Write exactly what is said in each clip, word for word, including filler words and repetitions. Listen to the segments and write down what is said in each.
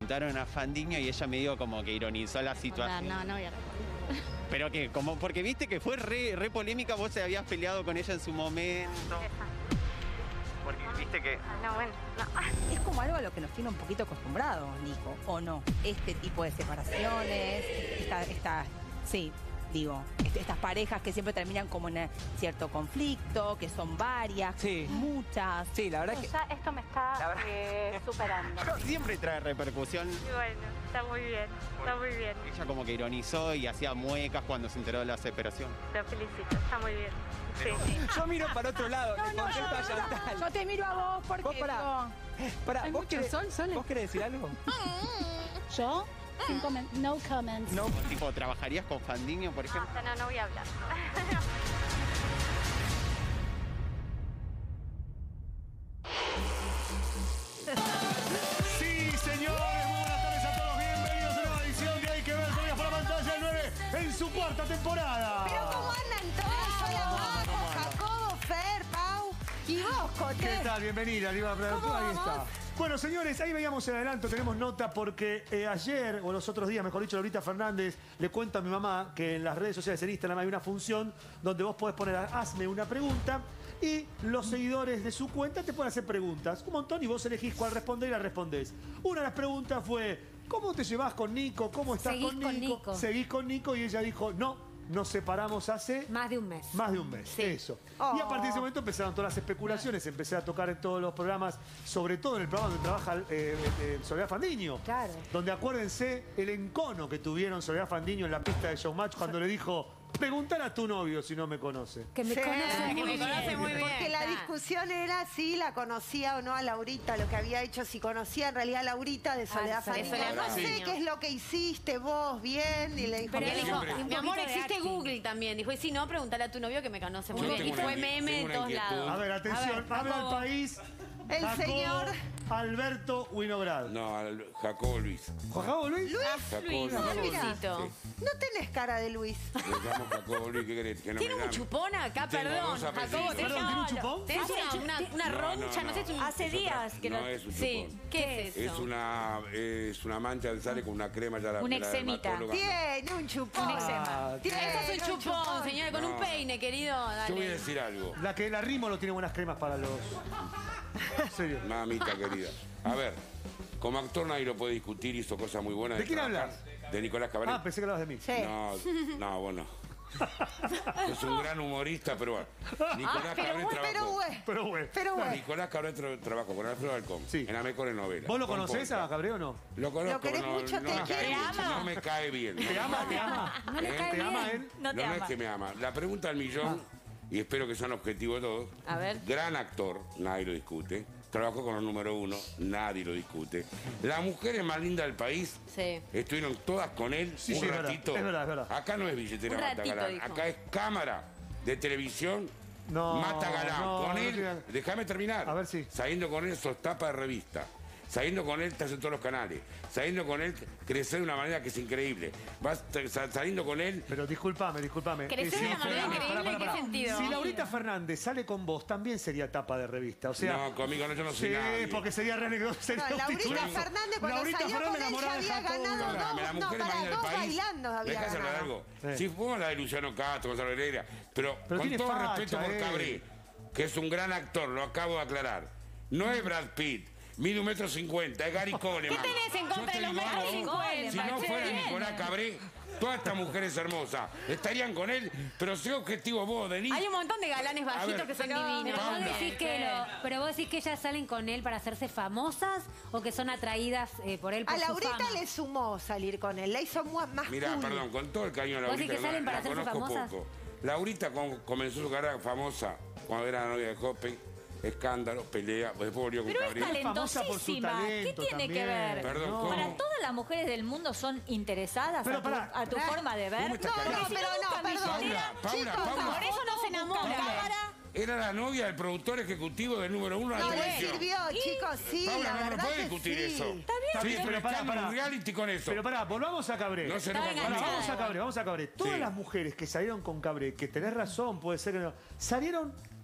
Preguntaron a Fandiño y ella me dijo como que ironizó la situación. No, no, no voy a responder. Pero que, como, porque viste que fue re, re polémica, vos te habías peleado con ella en su momento. Porque viste que... No, bueno, no. Es como algo a lo que nos tiene un poquito acostumbrados, Nico, ¿o no? Este tipo de separaciones, esta, esta, sí, digo, este, estas parejas que siempre terminan como en cierto conflicto, que son varias, sí. muchas. Sí, la verdad es que... Ya esto me está eh, superando. Siempre trae repercusión. Y bueno, está muy bien, está muy bien. Ella como que ironizó y hacía muecas cuando se enteró de la separación. Te felicito, está muy bien. Sí. Yo miro para otro lado, No, me no, contesta yo, Chantal. yo te miro a vos porque... Vos pará. Pará, Hay ¿vos mucho querés, sol, Sole. ¿vos querés decir algo? ¿Yo? Sin comen- no comments. No. Tipo, ¿trabajarías con Fandiño, por ejemplo? No, no, no voy a hablar. Sí, señores, muy buenas tardes a todos. Bienvenidos a una nueva edición de Hay que ver todavía por la pantalla el nueve en su cuarta temporada. Pero ¿cómo andan todos? Hola, Majo, Jacobo, Fer, Pau y vos, Cote. ¿Qué tal? Bienvenida, arriba de la ¿Cómo Ahí está. vamos? Bueno, señores, ahí veíamos el adelanto, tenemos nota porque eh, ayer, o los otros días, mejor dicho, Laurita Fernández le cuenta a mi mamá que en las redes sociales, en Instagram, hay una función donde vos podés poner, hazme una pregunta, y los seguidores de su cuenta te pueden hacer preguntas, un montón, y vos elegís cuál responder y la respondés. Una de las preguntas fue, ¿cómo te llevas con Nico? ¿Cómo estás Seguís con Nico? con Nico. Seguís con Nico, y ella dijo, no. Nos separamos hace... Más de un mes. Más de un mes, Sí. eso. Oh. Y a partir de ese momento empezaron todas las especulaciones, empecé a tocar en todos los programas, sobre todo en el programa donde trabaja eh, eh, Soledad Fandiño. Claro. Donde acuérdense el encono que tuvieron Soledad Fandiño en la pista de Showmatch cuando le dijo, preguntar a tu novio si no me conoce. Que me Sí, conoce que muy me bien. conoce muy bien. Porque la Claro. discusión era si la conocía o no a Laurita, lo que había hecho, si conocía en realidad a Laurita de Soledad Ah, de Fandiño. Soledad No sé Fandiño. qué es lo que hiciste vos bien. Y le dijo, Pero que él no. dijo, Siempre. un Mi poquito amor, de existe acting. Google también. Dijo, y si no, pregúntale a tu novio que me conoce muy Yo bien. Y tengo fue una- meme tengo de una todos inquietud. A lados. ver, atención, A ver, habla el Jacobo. país. El Jacobo señor. Alberto Winograd. No, al- Jacobo Luis. ¿Jacobo Luis? Luis, Jacobo Luis, no, Jacobo mira. Luisito. no tenés cara de Luis. Le llamo Jacobo Luis, ¿qué querés? Que no Tiene me un llame. chupón acá, Tengo perdón. dos Jacobo, apellidos. te Perdón, ¿tiene un chupón? ¿Tenés Hace una, chu- una, una No, roncha? no, No, sé, es un... Hace es otra- días que no no- es un Sí. chupón. ¿Qué es Es eso? una, es una mancha de sale con una crema ya la Un la eczemita. dermatóloga. Tiene un chupón. Un eczema. Tiene Eh, Eso es un un chupón, chupón. señora, con No. un peine, querido. Dale. Yo voy a decir algo, La que la Rimo no tiene buenas cremas para los... En serio. mamita querida. A ver, como actor nadie lo puede discutir, hizo cosas muy buenas. ¿De quién trabajar. hablas? De Nicolás Cabrera. Ah, pensé que hablabas de mí. Sí. No, no, bueno. Es un gran humorista, pero bueno. Nicolás Pero Cabrera bueno, pero trabajó. bueno. Pero bueno. Pero bueno. Nicolás Cabrera tra- trabajó con Alfredo Alcón Sí. en la mejor novela. ¿Vos lo con conocés Polka. a Cabrera o no? Lo conozco, Lo querés no, mucho, no te me cae quiere. bien, ¿Te ama? no me cae bien. ¿Te ama? ¿Te ama? No le ¿Eh? cae ¿Te bien. ama él? No te No ama. es que me ama. La pregunta del millón, y espero que sean objetivos todos. A ver. Gran actor, nadie lo discute. Trabajó con los número uno, nadie lo discute. La mujer es más linda del país. Sí. Estuvieron todas con él Sí, un sí, es verdad, ratito. es verdad, es verdad. Acá no es billetera Un Mata ratito, Galán. dijo. Acá es cámara de televisión. No, Mata Galán. no, con no él, tiene- déjame terminar. A ver si. Saliendo con él sos tapa de revista. Saliendo con él estás en todos los canales. Saliendo con él crecer de una manera que es increíble. Vas t- sa- saliendo con él. Pero discúlpame, discúlpame. Crecer de Eh, una manera pará, increíble, pará, ¿en qué pará. sentido? Si Laurita Fernández sale con vos, también sería tapa de revista. O sea, No, conmigo no, yo no soy sí, nadie. porque sería re sería No, un Laurita titulazo. Fernández cuando Laurita salió Fernández con él ya enamorada de había Jacobo ganado Winograd. Perdóname, la no, mujer pará, más linda del dos país. bailando había Dejá hacer ganado. algo. Sí. Si fuimos la de Luciano Castro, Gonzalo Heredia, pero, Pero con tiene todo facha, respeto por eh. Cabré, que es un gran actor, lo acabo de aclarar. No es Brad Pitt. Mide un metro cincuenta, es Gary Coleman. ¿Qué tenés en contra Yo te de los digo metros algo, cincuenta? Si no Che, fuera bien. Nicolás Cabré, todas estas mujeres hermosas estarían con él, pero sé objetivo vos, Denis. Hay un montón de galanes bajitos ver, que son pero- divinos. pero vos Paula. decís que lo- pero vos decís que ellas salen con él para hacerse famosas o que son atraídas eh, por él por A su Laurita fama. le sumó salir con él, la hizo mu- más Mirá, cool. perdón, con todo el cariño a ¿Vos Laurita, decís que salen la, para la hacerse conozco famosas? poco. Laurita com- comenzó su carrera famosa cuando era la novia de Hoppen, escándalo, pelea, después volvió con Pero es Cabrera. famosa por su talentosísima. ¿Qué talento tiene que también. ver? Perdón, No. ¿cómo? Para todas las mujeres del mundo son interesadas Pero a tu, pará. a tu Ah, forma de ¿cómo ver. estás No, callada? no, pero no, perdón. Paula, Paula, Chicos, Paula. Por eso no se enamora. Era la novia del productor ejecutivo del número uno de la No le televisión. sirvió, chicos, sí, Paula, la no, no verdad puede que discutir sí. eso. Está Sí, bien, pero pero pará, escándalo, pará. un reality con eso. Pero pará, volvamos a Cabré. No se Está enoja enganchada. conmigo. Vamos a Cabré, vamos a Cabré. Todas Sí. las mujeres que salieron con Cabré, que tenés razón, puede ser que no, salieron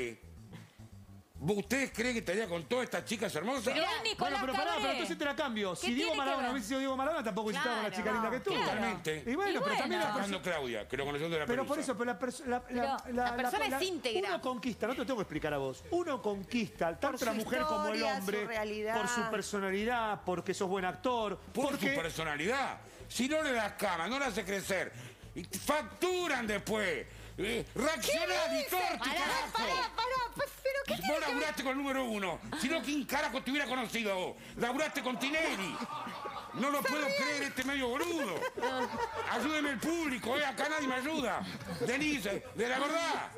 enamoré ¿Ustedes creen que estaría con todas estas chicas hermosas? Pero Bueno, Nicolás pero pará, Cabré. pero entonces te la cambio. Si ¿Qué Diego tiene que Maradona ver? hubiese sido Diego Maradona, tampoco hubiese estado con la Claro, chica linda que tú. claro. Totalmente. Y bueno, Y pero bueno. también la Está persona... hablando Claudia, que lo conoció de la Pero por pelusa. eso, pero la, perso- la, la, Pero la- la persona es íntegra. Uno conquista, no te lo tengo que explicar a vos. Uno conquista tanto su la mujer como el historia, hombre su realidad. por su personalidad, porque sos buen actor, Por porque su personalidad. Si no le das cama, no le haces crecer, y facturan después. Eh, reaccioná, Di Torti, Pará, carajo. pará, pará, pues, pero ¿qué tiene Vos que ver? laburaste con el número uno. Si no, ¿quién carajo te hubiera conocido vos? Laburaste con Tinelli. No lo puedo creer, este medio boludo. Ayúdeme el público, eh. Acá nadie me ayuda. Denise, de la verdad.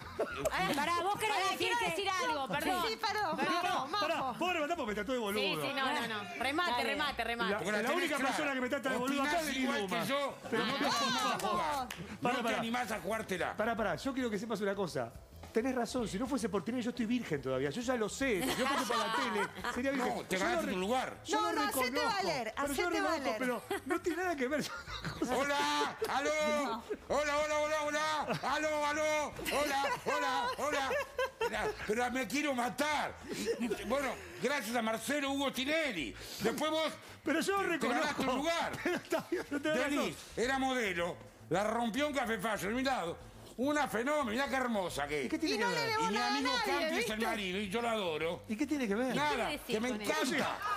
Pará, vos querés Pará, decir quiero que... decir algo, perdón. Sí, paró, Perdón. paró, Pará, Majo. vos rematás porque me trató de boludo. Sí, sí, no, no, no. Remate, Dale. remate, remate. La, Porque la tenés única clara. persona que me trata de boludo acá es Opinás Denis igual Duma. que yo, Pero no no te te animás a jugar. Pará, No te pará. animás a jugártela. Pará, pará, yo quiero que sepas una cosa. Tenés razón, si no fuese por Tinelli yo estoy virgen todavía, yo ya lo sé. Si yo fuese por la tele, sería virgen. No, te Yo lo ganaste re- tu lugar. Yo No, lo no, hacete reconozco, valer, pero yo lo hacete reconozco, valer. pero no tiene nada que ver. Hola, aló, hola, hola, hola, hola, aló, aló, hola, hola, hola. Mira, pero me quiero matar. Y- y- Bueno, gracias a Marcelo Hugo Tinelli. Después vos Pero yo lo te ganaste reconozco. un lugar. Pero está bien, no tenés razón. Denis era modelo, la rompió un café fashion, mirá, una fenómeno, mirá qué hermosa que ¿Y es. qué tiene Y que no le ver? debo Y mi nada a amigo nadie, Campi es ¿viste? el marido y yo lo adoro. ¿Y qué tiene que ver? Nada, decís que me con eso? encanta.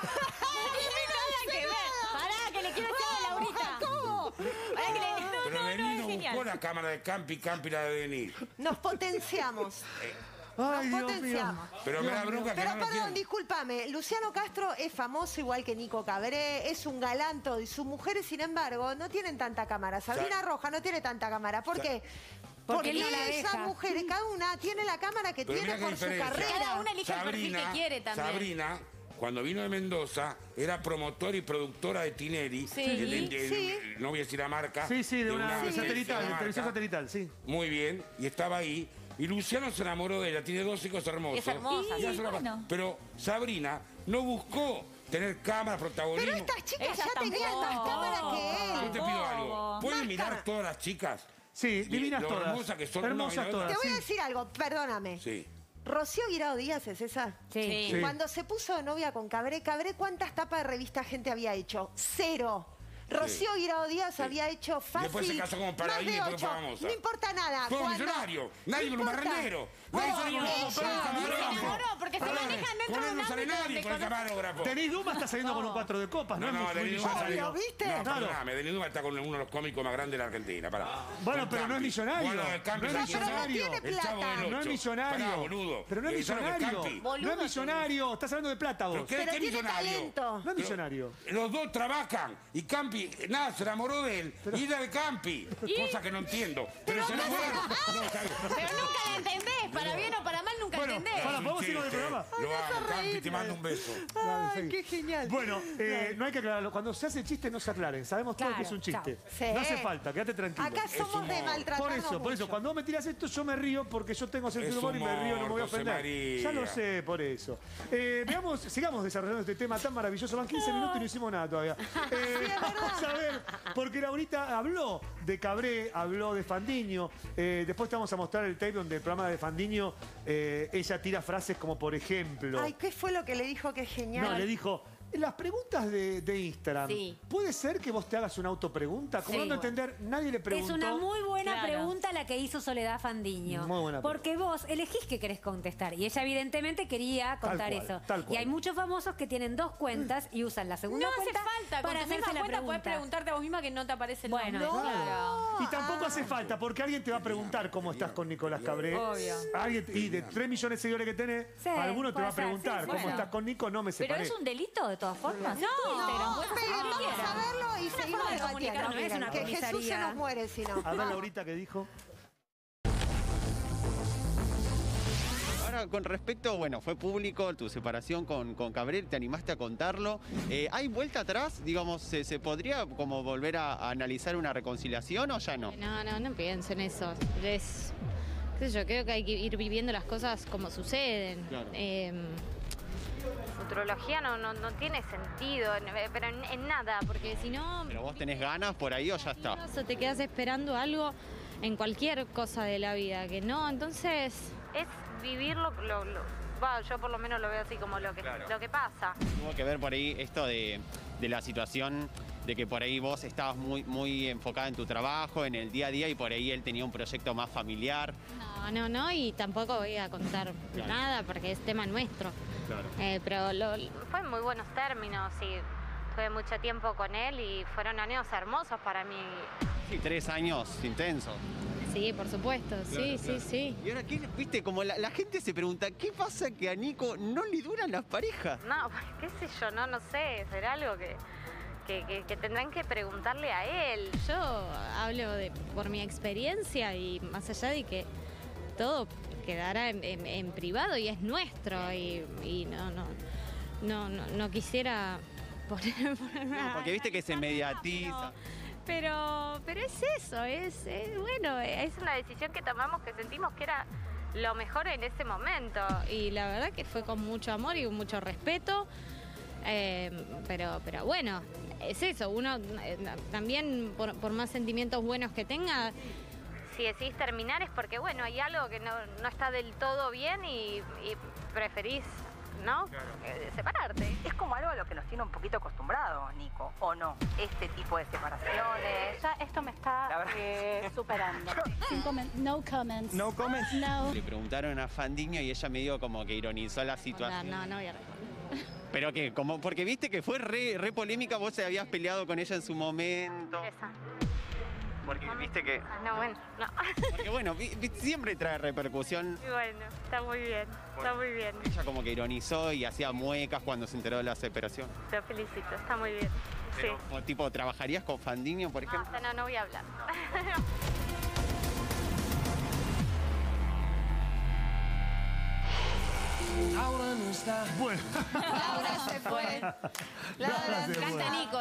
No tiene nada que ver. Pará, que le quiero decir a Laurita. ¿Cómo? Pará, que le... No, Pero no, no, Denis es no buscó genial. la cámara de Campi, Campi la de Denis. Nos potenciamos. Ay, Nos Dios mío. potenciamos. Pero me da bronca que Pero no lo perdón, quieren. discúlpame, Luciano Castro es famoso igual que Nico Cabré, es un galanto y sus mujeres, sin embargo, no tienen tanta cámara. Sabrina Sa- Roja no tiene tanta cámara. ¿Por Sa- qué? Porque Porque él no la esas deja. mujeres, cada una tiene la cámara que Pero tiene mirá qué por su diferencia. carrera. Cada una elige el perfil que quiere también. Sabrina, cuando vino de Mendoza, era promotora y productora de Tinelli. Sí. de- de- de- Sí. No voy a decir la marca. Sí, sí, de una de satelital, de marca. televisión satelital, sí. Muy bien, y estaba ahí. Y Luciano se enamoró de ella, tiene dos hijos hermosos. Es hermosa, Y sí, hace una- bueno. Pero Sabrina no buscó tener cámara, protagonismo. Pero estas chicas Ella ya tenían tampoco. más cámara que Yo él. te pido algo. ¿Pueden Más mirar cara. todas las chicas? Sí, divinas lo todas. hermosas que son. Hermosas No, y la todas. Te voy a sí. decir algo, perdóname. Sí. Rocío Guirao Díaz, ¿es esa? Sí. Sí. Cuando se puso de novia con Cabré, Cabré, ¿cuántas tapas de revista gente había hecho? Cero. Rocío Guirao Díaz había hecho fácil. Después se casó con más Paradis y de después ocho. fue famosa. No importa nada. Todo cuando- millonario. Nadie no con un importa. barrendero. Nadie sale con un ella, con un Se camarógrafo. enamoró porque se A ver, manejan dentro con de él un no sale ámbito nadie donde con el conoce- camarógrafo. Denis Duma está saliendo con un cuatro de copas, ¿no? No, no, es Denis muy Duma millonario. salió. Obvio, ¿viste? No, Claro. perdóname, Denis Duma está con uno de los cómicos más grandes de la Argentina. Pará. Bueno, Con pero no es Campi. millonario. Bueno, el Campi No es es millonario. Pero no tiene El Chavo plata. del No es Ocho. millonario. Pará, boludo. Pero no es ¿Y sabes lo que es millonario. Campi? No es Boludo, millonario. Estás hablando de plata vos. ¿Pero qué, Pero qué tiene millonario? talento. No es Pero millonario. Los dos trabajan y Campi, nada, se enamoró de él y ella de Campi. Cosa que no entiendo. Pero se enamoraron. No, está bien. Pero nunca la entendés, para bien o para mal nunca Bueno, entendés. para- ¿podemos irnos del Chiste. programa? Lo amo, Campi, te mando un beso. Dale, Ay, seguí. qué genial. Bueno, eh, no hay que aclararlo. Cuando se hace chiste no se aclaren. Sabemos todos Claro, que es un chiste. Sí. No hace falta, quédate tranquilo. Acá somos humor. de Por maltratarnos Por eso, por eso, mucho. cuando vos me tiras esto, yo me río porque yo tengo sentido Es de humor y me río, no me voy a humor, José ofender. María. Ya lo sé, por eso. Eh, veamos, sigamos desarrollando este tema tan maravilloso. Van quince minutos y no hicimos nada todavía. Eh, vamos a ver, porque Laurita habló de Cabré, habló de Fandiño. Eh, después te vamos a mostrar el tape donde el programa de Fandiño, eh, ella tira frases como, por ejemplo... Ay, ¿qué fue lo que le dijo que es genial? No, le dijo, las preguntas de, de Instagram, Sí. ¿puede ser que vos te hagas una autopregunta? Como Sí. dando a entender, nadie le Es preguntó. una muy buena Claro. pregunta la que hizo Soledad Fandiño. Muy buena Porque vos elegís qué querés contestar. Y ella evidentemente quería Tal contar cual, eso. tal cual. Y hay muchos famosos que tienen dos cuentas y usan la segunda No hace cuenta falta, con para tu hacerse misma la cuenta puedes pregunta. preguntarte a vos misma que no te aparece el Bueno, nombre. claro. Claro. Y tampoco hace falta, porque alguien te va a preguntar cómo estás con Nicolás Cabré. Obvio. Alguien, y de tres millones de seguidores que tenés, Sí, alguno te va a puede ser, preguntar sí, cómo bueno. estás con Nico, no me Pero separé. es un delito de todas formas. No, No, Puedes hacer pero lo que vamos quieras. a verlo y seguimos forma de debatiendo. comunicar, no es una Que Jesús se comisaría. nos muere si no. A ver, Laurita, ¿qué dijo? Ahora, con respecto, bueno, fue público tu separación con, con Cabré, te animaste a contarlo. Eh, ¿Hay vuelta atrás? Digamos, ¿se, se podría como volver a, a analizar una reconciliación o ya no? No, no, no pienso en eso. Es, qué sé yo, creo que hay que ir viviendo las cosas como suceden. Claro. Eh, futurología no, no, no tiene sentido, en- pero en, en nada, porque si no, ¿Pero vos tenés ganas por ahí o ya está? o te quedas esperando algo en cualquier cosa de la vida, que no, entonces es vivir lo, lo- lo- Va, yo por lo menos lo veo así como lo que, Claro. lo que pasa. Tuvo que ver por ahí esto de, de la situación de que por ahí vos estabas muy, muy enfocada en tu trabajo, en el día a día, y por ahí él tenía un proyecto más familiar. No, no, no, y tampoco voy a contar Claro. nada porque es tema nuestro. Claro. Eh, pero lo, Fue en muy buenos términos y tuve mucho tiempo con él y fueron años hermosos para mí. Sí, tres años intensos. sí, por supuesto, sí, sí, sí. Y ahora, ¿qué, viste, como la, la gente se pregunta, ¿qué pasa que a Nico no le duran las parejas? No, qué sé yo, no, no sé, será algo que, que, que- que tendrán que preguntarle a él. Yo hablo de, por mi experiencia y más allá de que todo quedará en, en- en privado y es nuestro y, y no, no, no, no, no quisiera poner, poner No, una- porque viste que se mediatiza. Pero, pero es eso, es, es, bueno, es Es una decisión que tomamos que sentimos que era lo mejor en ese momento. y la verdad que fue con mucho amor y con mucho respeto. Eh, pero, pero bueno, es eso, uno eh, también por, por más sentimientos buenos que tenga, Si decidís terminar es porque, bueno, hay algo que no, no está del todo bien y, y preferís, ¿no? Eh, separarte. Es como algo a lo que nos tiene un poquito acostumbrados, Nico, ¿o no? Este tipo de separaciones. Ya esto me está La verdad. eh, superando. Sin comment, no comments. No comments. No. Le preguntaron a Fandiño y ella medio como que ironizó la no, situación. no, no voy a responder. Pero que, como, porque viste que fue re, re polémica, vos te habías peleado con ella en su momento. Esa. Porque viste que. Ah, no, bueno, no. Porque bueno, vi- vi- siempre trae repercusión. Y bueno, está muy bien, está muy bien. Ella como que ironizó y hacía muecas cuando se enteró de la separación. Te felicito, está muy bien. Sí. Pero, como tipo, ¿trabajarías con Fandiño, por No, ejemplo? hasta no, no voy a hablar. Bueno, Laura se fue. Laura se fue. Canta Nico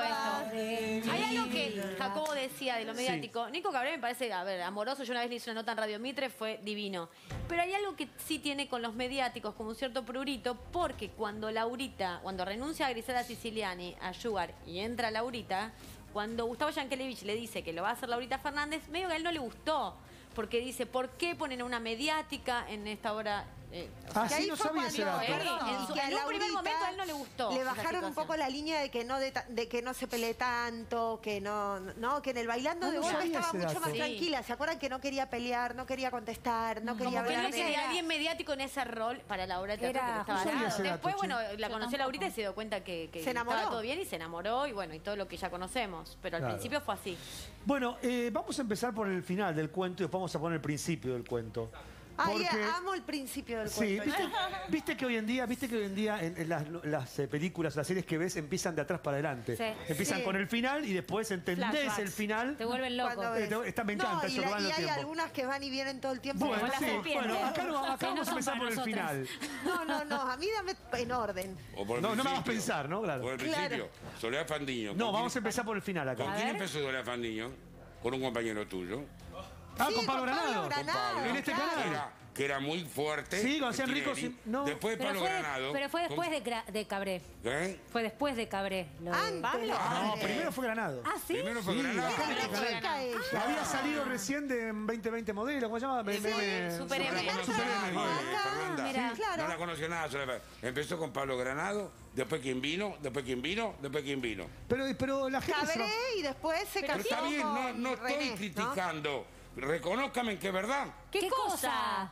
esto. Hay algo que Jacobo decía de lo mediático. Nico Cabré me parece, a ver, amoroso. Yo una vez le hice una nota en Radio Mitre, fue divino. Pero hay algo que sí tiene con los mediáticos, como un cierto prurito, porque cuando Laurita, cuando renuncia a Griselda Siciliani, a Sugar, y entra Laurita, cuando Gustavo Yankelevich le dice que lo va a hacer Laurita Fernández, medio que a él no le gustó. Porque dice, ¿por qué ponen una mediática en esta hora? Eh, o sea, Ah, que sí, ahí no fue sabía cuando- ese dato. Perdón, en, su- Y que a en un primer Laurita momento a él no le gustó. Le esa bajaron un situación. poco la línea de que no de, ta- de que no se pelee tanto, que no, no, que en el bailando No, de no golpe sabía estaba ese mucho dato. más Sí. tranquila. ¿Se acuerdan que no quería pelear, no quería contestar, no quería Como que hablar no de quería nada? alguien mediático en ese rol para la obra de teatro Era- que estaba no sabía haciendo. ese dato, Después, che. bueno, la Yo conoció tampoco. Laurita y se dio cuenta que, que Se enamoró. estaba todo bien y se enamoró y bueno, y todo lo que ya conocemos. Pero al Claro. principio fue así. Bueno, eh, vamos a empezar por el final del cuento y después vamos a poner el principio del cuento. Ay, Porque- amo el principio del Sí, cuento. ¿viste, viste que hoy en día, viste que hoy en día en, en las, las, eh, películas, las series que ves empiezan de atrás para adelante. Sí. Empiezan Sí. con el final y después entendés Flashbacks. el final. Te vuelven loco. Cuando Eh, ves. te- esta me encanta, No, y, eso la- que va en y el hay tiempo. algunas que van y vienen todo el tiempo. Bueno, como la sí, serpiente. bueno, acá, no, acá Sí, no vamos a son empezar para por el nosotras. final. No, no, no, a mí dame en orden. O por el No, no me hagas principio. pensar, ¿no? Claro. Por el Claro. principio. Soledad Fandiño. No, ¿Con vamos a quién- empezar por el final acá. ¿Con quién empezó Soledad Fandiño? Con un compañero tuyo. Ah, Sí, con Pablo con Pablo Granado. Granado. Pablo. En este claro. canal. Era, que era muy fuerte. Sí, con Hacían Tinelli. Ricos y- no. Después de Pero Pablo fue, Granado. pero fue después con- de, Gra- de Cabré. ¿Eh? Fue después de Cabré. lo de- Antes. Pablo. No, antes. primero fue Granado. Ah, sí. Primero fue Sí, Granado. acá en este Era canal. chica ella. Había salido recién de veinte veinte modelo, ¿cómo se llama? Me- Sí, me- me- Super M. No la Super conocía M. nadie, Acá, Fernanda. mira. Claro. No la conocía nada. Soledad. Empezó con Pablo Granado, después quién vino, después quién vino, después quién vino. Pero, pero la gente se va- Cabré y después se Pero casó está bien, no, con no estoy René, ¿no? criticando. Reconózcame que es verdad. ¿Qué, cosa?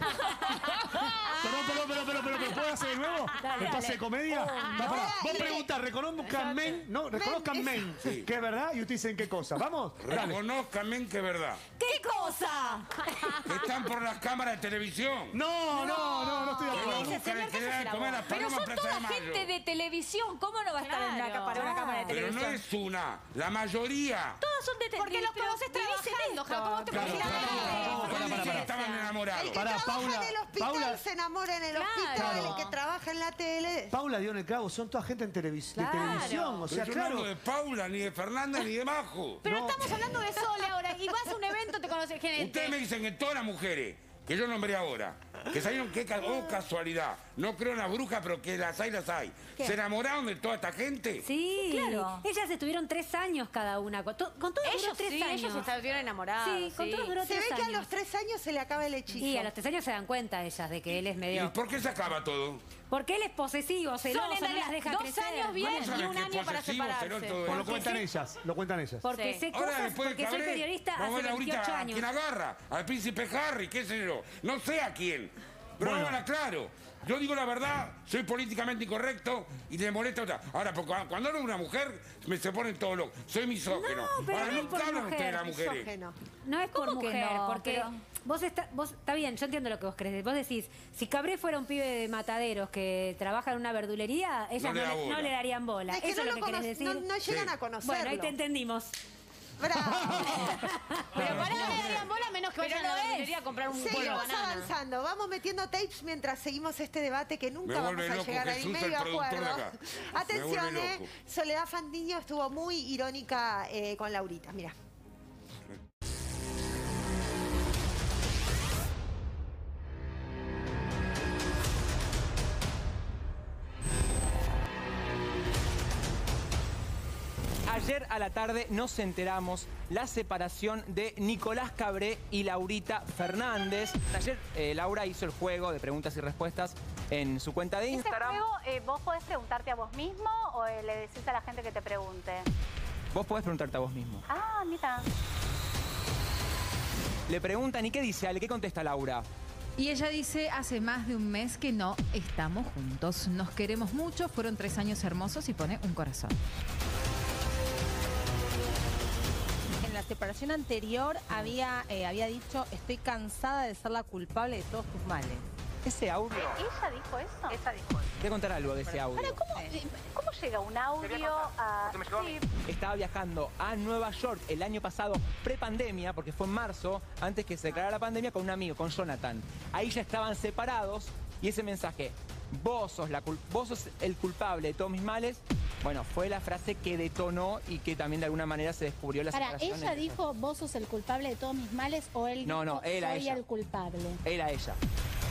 Perdón, perdón, perdón, perdón, perdón, ¿puedo hacer de nuevo? ¿El pase de comedia? Va, pará. Vos preguntás, reconozcan men, no, reconozcan men, Sí. que es verdad, y ustedes dicen qué cosa. ¿Vamos? Dale. Reconózcame que es verdad. ¿Qué cosa? Que están por las cámaras de televisión. No, no, no, no estoy de Que acuerdo. lo buscan y que le dan de comer a las Pero palomas son Plaza de toda Mayo. gente de televisión. ¿Cómo no va a estar en una, Claro. para una cámara de Pero no televisión? es una, la mayoría. Todos son de televisión. Porque los conoces trabajando, Jacobo. Te Claro, puedes claro, imaginar. claro, Pará, pará, pará. estaban enamorados. El que Pará, trabaja Paula, en el hospital Paula. se enamora en el Claro. hospital, el que trabaja en la tele. Paula dio en el clavo, son toda gente en televis- de Claro. televisión, o sea, Pero yo no claro. hablo de Paula, ni de Fernanda, ni de Majo. Pero No. estamos hablando de Sole ahora. Y vas a un evento, te conoces gente. Ustedes me dicen que todas las mujeres que yo nombré ahora, que salieron, qué ca- oh, casualidad, no creo en las brujas, pero que las hay, las hay. ¿Qué? ¿Se enamoraron de toda esta gente? Sí, claro. Ellas estuvieron tres años cada una. Con, to- con todos duró Ellos tres sí, años. ellos estuvieron enamorados. Sí, con sí. todos duró Se tres ve que a años. los tres años se le acaba el hechizo. Y a los tres años se dan cuenta ellas de que él es ¿Y medio... por qué se acaba todo? Porque él es posesivo, celoso, Son en no las realidad deja dos crecer. años bien ¿Cómo y saben un que es año para posesivo, separarse. celoso, todo Pues lo eso? cuentan sí. ellas, lo cuentan ellas. Porque Sí. sé Ahora cosas, después de porque soy Cabré, periodista vamos a hace ver ahorita veintiocho a años. quién agarra, al príncipe Harry, qué sé yo, no sé a quién. Pero Bueno. háganla claro. Yo digo la verdad, soy políticamente incorrecto y le molesta otra. Ahora, porque cuando hablo de una mujer, me se ponen todos locos. Soy misógino. No, pero Ahora no es nunca por hablan mujer, ustedes de las mujeres. Misógeno. No es por ¿Cómo que mujer, no? porque Pero- vos está, vos está bien, yo entiendo lo que vos crees. Vos decís, si Cabré fuera un pibe de mataderos que trabaja en una verdulería, ellas No no le le, da bola. no le darían bola. Es que Eso no es lo lo que querés cono- decir. no, no llegan Sí. a conocerlo. Bueno, ahí te entendimos. Bravo. Pero para no le darían bola menos que Pero vayan a no la es. verdulería a comprar un kilo de Seguimos banana. avanzando, vamos metiendo tapes mientras seguimos este debate que nunca Me vamos vuelve a loco llegar a Jesús, el medio productor de acuerdo. acá. Me Atención, vuelve eh. loco. Soledad Fandiño estuvo muy irónica eh, con Laurita, mira. Ayer a la tarde nos enteramos la separación de Nicolás Cabré y Laurita Fernández. Ayer eh, Laura hizo el juego de preguntas y respuestas en su cuenta de Ese Instagram. juego, eh, vos podés preguntarte a vos mismo o eh, le decís a la gente que te pregunte. Vos podés preguntarte a vos mismo. Ah, mira. Le preguntan, ¿y qué dice Ale? ¿Qué contesta Laura? Y ella dice, hace más de un mes que no estamos juntos. Nos queremos mucho, fueron tres años hermosos y pone un corazón. En la separación anterior había, eh, había dicho, estoy cansada de ser la culpable de todos tus males. Ese audio. ¿Ella dijo eso? Ella dijo eso. Voy a contar algo de ese audio. Ahora, ¿cómo, eh, ¿cómo llega un audio a...? Sí, Estaba viajando a Nueva York el año pasado, prepandemia, porque fue en marzo, antes que se declarara la pandemia, con un amigo, con Jonathan. Ahí ya estaban separados y ese mensaje, vos sos, la cul- vos sos el culpable de todos mis males, bueno, fue la frase que detonó y que también de alguna manera se descubrió la Para, separación. ¿ella entre- dijo vos sos el culpable de todos mis males o él No, dijo no, él a soy ella. el culpable? Él a ella.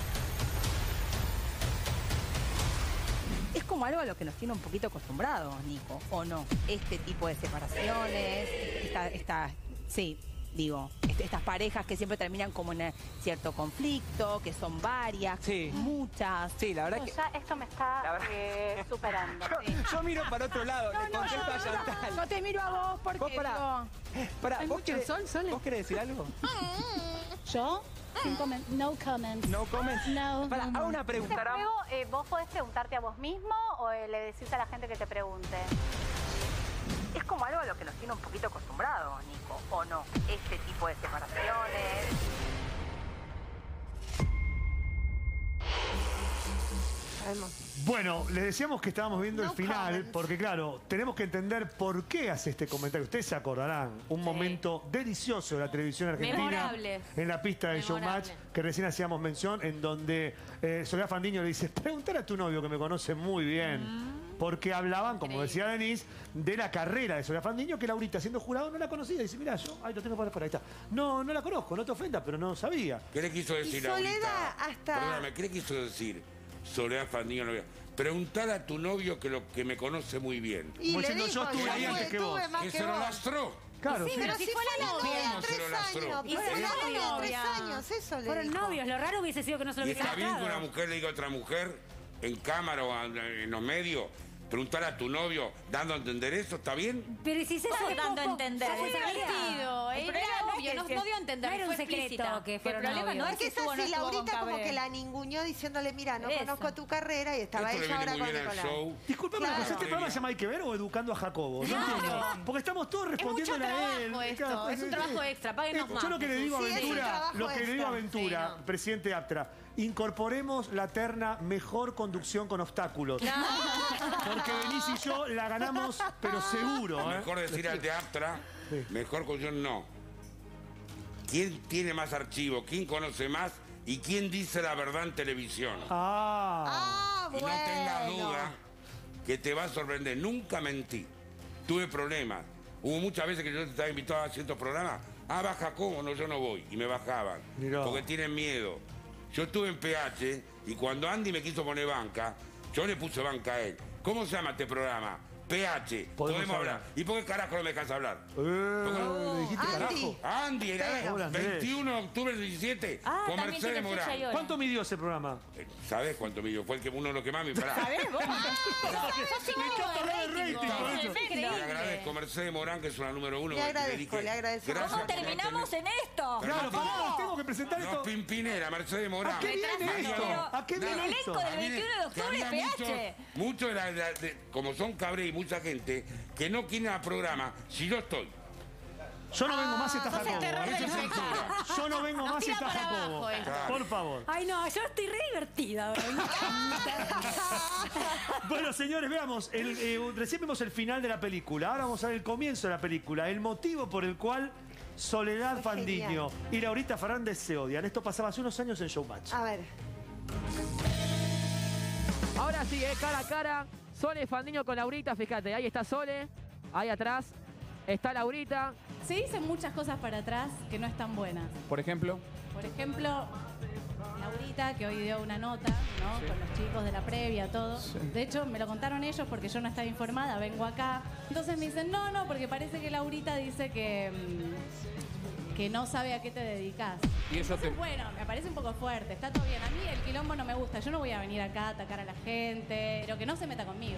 Es como algo a lo que nos tiene un poquito acostumbrados, Nico, ¿o no? Este tipo de separaciones, esta, esta, sí, digo, este- estas parejas que siempre terminan como en cierto conflicto, que son varias, Sí. muchas. Sí, la verdad no, que... ya esto me está eh, superando. Sí. Yo miro para otro lado, le contesto a Chantal. Yo te miro a vos porque Vos pará. digo, Pará, Hay ¿vos mucho querés, sol, Sole. ¿vos querés decir algo? ¿Yo? Sin comen- no comments. No comments. No, Pará, no, no. hago una Ese pregunta. juego, eh, vos podés preguntarte a vos mismo o eh, le decís a la gente que te pregunte. Es como algo a lo que nos tiene un poquito acostumbrados, Nico, ¿o no? Este tipo de separaciones. Bueno, les decíamos que estábamos viendo No el final, comments. porque claro, tenemos que entender por qué hace este comentario. Ustedes se acordarán, un momento delicioso de la televisión argentina. Memorable. En la pista de Memorable. Showmatch, que recién hacíamos mención, en donde eh, Soledad Fandiño le dice, pregúntale a tu novio que me conoce muy bien. Porque hablaban, como decía Denise, de la carrera de Soledad Fandiño, que Laurita, siendo jurado, no la conocía. Dice, mira, yo, ay, lo tengo por afuera, ahí está. No, no la conozco, no te ofendas, pero no sabía. ¿Qué le quiso decir Y Soledad, ahorita? hasta- Perdóname, ¿qué le quiso decir Soledad Fandiño? novia? Preguntar a tu novio que, lo, que me conoce muy bien. Y Como le diciendo, yo dijo, estuve yo ahí antes que estuve vos. más Que que se lo vos. lastró. Claro, sí. Pero si fue la novia de ¿Cómo se tres lo lastró? años. Y Fue fueron la novia de tres novios. años, eso le Fueron dijo. novios, lo raro hubiese sido que no se lo Y hubiese está bien que lastrado. una mujer le diga a otra mujer en cámara o en los medios, preguntar a tu novio dando a entender eso, ¿está bien? Pero ¿y si se ¿Cómo sabe dando a poco? entender? Ya se Fue sabía. divertido. El Era problema no es obvio, que no- se- no dio a entender, no era fue un secreto explícita. que El fueron problema no novios. es Porque que es estuvo o no así, estuvo con Laurita como Cabré. que la ninguneó diciéndole, mira, no Eso. conozco tu carrera y estaba Esto le ella viene ahora muy con bien al Nicolás. show. Disculpame, Claro. una cosa, ¿este programa se llama Hay que ver o Educando a Jacobo? No Claro. entiendo. Porque estamos todos Es mucho respondiendo a él. trabajo esto, Claro, es un trabajo extra, páguenos Eh, más. Yo lo que le digo a Sí, es un Ventura, trabajo lo que le digo a extra. Ventura, Sí, no. presidente Aptra, incorporemos la terna mejor conducción con obstáculos. Porque Denise y yo la ganamos, pero seguro. ¿eh? Mejor decir al de Aptra, Sí. mejor cuestión no. ¿Quién tiene más archivo? ¿Quién conoce más? ¿Y quién dice la verdad en televisión? Ah. Ah, Y bueno. no tengas duda que te va a sorprender. Nunca mentí. Tuve problemas. Hubo muchas veces que yo estaba invitado a ciertos programas Ah, baja, ¿cómo? No, yo no voy. Y me bajaban. Mirá. Porque tienen miedo. Yo estuve en P H y cuando Andy me quiso poner banca, yo le puse banca a él. ¿Cómo se llama este programa? P H. Podemos Podemos, hablar. hablar. ¿Y por qué carajo no me dejas hablar? Eh, ¿Le dijiste Andy. carajo? Andy, era Hola, Andrés. veintiuno de octubre del diecisiete, Ah, con también Mercedes tiene fecha y Morán. hora. ¿Cuánto midió ese programa? Eh, ¿Sabés cuánto midió? Fue el que, uno de los que más me paraba. ¿Sabés vos? Me encanta hablar de rating, por eso. Le agradezco a Mercedes Morán, que es una número uno. Le que agradezco, dije, le agradezco. gracias ¿Cómo por no terminamos tener- en esto? Claro, pará, tengo que presentar No, esto. Pimpinera, Mercedes Morán. ¿A qué viene María esto? Dom. ¿A qué viene Nada. esto? Elenco del Viene veintiuno de octubre, que había P H. muchos- Muchos de la, de- de- como son Cabré y mucha gente, que no quieren al programa si yo estoy. Yo no vengo más, está sos el Jacobo. terror Eso del es pecado. censura. Yo no vengo Nos más, tira está para Jacobo. abajo esto. Por favor. Ay, no, yo estoy re divertida. me encanta. Bueno, señores, veamos. El, eh, recién vimos el final de la película. Ahora vamos a ver el comienzo de la película. El motivo por el cual Soledad Fue Fandiño genial. y Laurita Fernández se odian. Esto pasaba hace unos años en Showmatch. A ver. Ahora sí, eh, cara a cara. Sole Fandiño con Laurita, fíjate, ahí está Sole, ahí atrás está Laurita. Se dicen muchas cosas para atrás que no están buenas. Por ejemplo, Por ejemplo, Laurita, que hoy dio una nota, ¿no? Con los chicos de la previa, todo. De hecho, me lo contaron ellos porque yo no estaba informada, vengo acá. Entonces me dicen, no, no, porque parece que Laurita dice que, mm, que no sabe a qué te dedicas. y eso te... Entonces, bueno, me parece un poco fuerte, está todo bien. A mí el quilombo no me gusta, yo no voy a venir acá a atacar a la gente, pero que no se meta conmigo.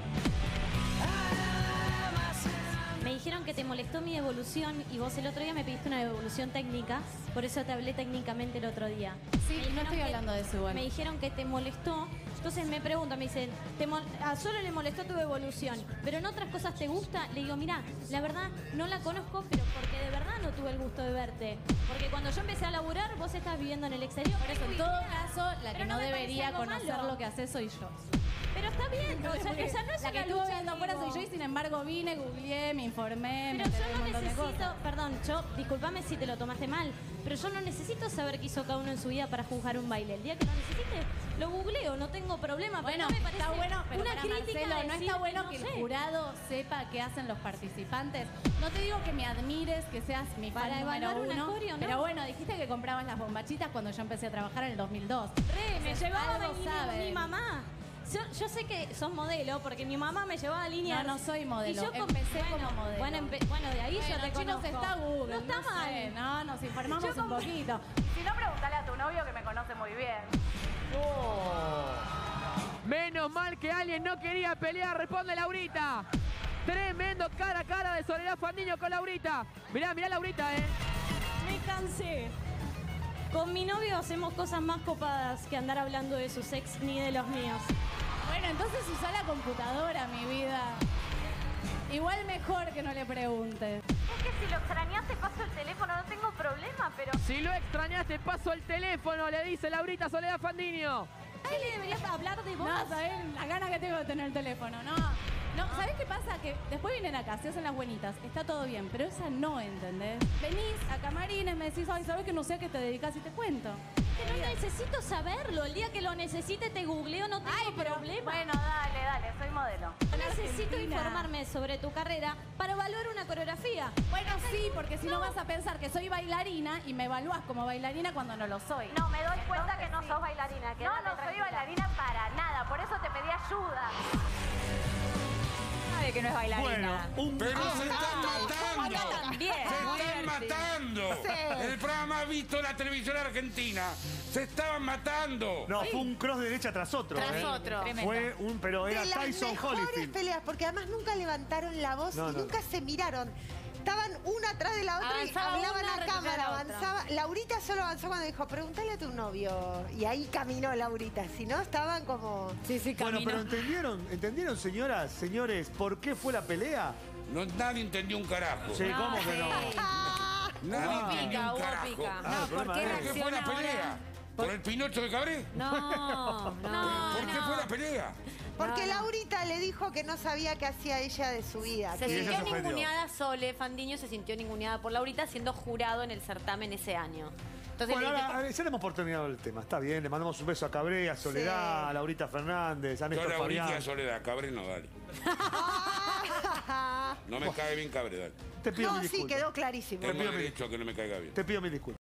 Me dijeron que te molestó mi devolución y vos el otro día me pediste una devolución técnica, por eso te hablé técnicamente el otro día. Sí, Me no dijeron estoy que- hablando de eso igual. Me dijeron que te molestó, entonces me preguntan, me dicen, te mol- a Solo le molestó tu devolución, pero en otras cosas te gusta. Le digo, mira, la verdad no la conozco, pero porque de verdad no tuve el gusto de verte. Porque cuando yo empecé a laburar, vos estás viviendo en el exterior. Por eso, en todo caso, la que Pero no, no me debería parece algo conocer malo. lo que haces soy yo. Pero está bien, o sea, Porque esa no es la que una estuvo lucha, viendo afuera digo. soy yo y sin embargo vine, googleé, me informé, me Pero enteré yo de no un montón de necesito, cosas. perdón, yo, discúlpame si te lo tomaste mal, pero yo no necesito saber qué hizo cada uno en su vida para juzgar un baile. El día que lo necesite, lo googleo, no tengo problema. Bueno, pero no me parece está bueno, pero una para crítica Marcelo, ¿no decir está bueno no que el sé. jurado sepa qué hacen los participantes? No te digo que me admires, que seas mi fan Para número evaluar una uno, coreo, ¿no? pero bueno, dijiste que comprabas las bombachitas cuando yo empecé a trabajar en el dos mil dos. Re, me Entonces, llevaba a algo venir saben. mi mamá. Yo, yo sé que sos modelo porque mi mamá me llevaba a línea. No, no soy modelo. Y yo com- Empecé bueno, como modelo. Bueno, empe- bueno, de ahí Bueno, yo te chicos, conozco. está Google, No está no mal. sé, no, nos informamos Yo un como- poquito. Si no, preguntale a tu novio que me conoce muy bien. Menos mal que alguien no quería pelear, responde Laurita. Tremendo cara a cara de Soledad Fandiño con Laurita. Mirá, mirá Laurita, eh. Me cansé. Con mi novio hacemos cosas más copadas que andar hablando de sus ex ni de los míos. Bueno, entonces usa la computadora, mi vida. Igual mejor que no le preguntes. Es que si lo extrañaste paso el teléfono, no tengo problema, pero... Si lo extrañaste, paso el teléfono, le dice Laurita a Soledad Fandiño. ¿Qué le deberías hablar de vos? No, ¿sabés? La gana que tengo de tener el teléfono, no. No, ¿sabés qué pasa? Que después vienen acá, se hacen las buenitas, está todo bien, pero esa no, ¿entendés? Venís a camarines, me decís, ay, ¿sabés que no sé a qué te dedicas? Y te cuento. Que no necesito saberlo. El día que lo necesite te googleo, no tengo Ay, pero- problema. Bueno, dale, dale, soy modelo. Yo necesito Argentina. informarme sobre tu carrera para evaluar una coreografía. Bueno, sí, porque si no vas a pensar que soy bailarina y me evaluás como bailarina cuando no lo soy. No, me doy cuenta que no sos bailarina. No, No, no no soy soy bailarina para nada. Por eso te pedí ayuda. Sabe que no es bailarina. Bueno, un Pero se están matando. Acá también. Se están matando. El programa más visto de la televisión argentina. Se estaban matando. No, fue un cross de derecha tras otro. Tras ¿eh? otro. Fue un, pero era De las Tyson mejores Holyfield. peleas, porque además nunca levantaron la voz No, y no. nunca se miraron. Estaban una atrás de la otra Avanzaba y hablaban una, a cámara, retrocedía la otra. avanzaba. Laurita solo avanzó cuando dijo, pregúntale a tu novio. Y ahí caminó Laurita, si no estaban como... Sí, sí, Bueno, camino. pero ¿entendieron, ¿entendieron, señoras, señores, por qué fue la pelea? No, nadie entendió un carajo. Sí, ¿cómo que no? Nadie Hubo entendió pica, un hubo carajo. pica. Ah, el No, problema ¿por qué es- ¿Por qué fue reacciona la pelea? ahora? ¿Por el Pinocho de Cabré? No, no, ¿Por qué no. fue la pelea? Porque No, no. Laurita le dijo que no sabía qué hacía ella de su vida. Se Y ella sintió se ofendió. ninguneada Sole, Fandiño se sintió ninguneada por Laurita siendo jurado en el certamen ese año. Entonces, Bueno, le- ahora ya le hemos por terminado el tema. Está bien, le mandamos un beso a Cabré, a Soledad, Sí. a Laurita Fernández, a Yo Néstor la Laurita Fabián. Soledad, Cabré no, dale. No me cae bien Cabré, dale. Te pido No, mil sí, disculpas. quedó clarísimo. Tengo derecho a que no me caiga bien. Te pido mil disculpas.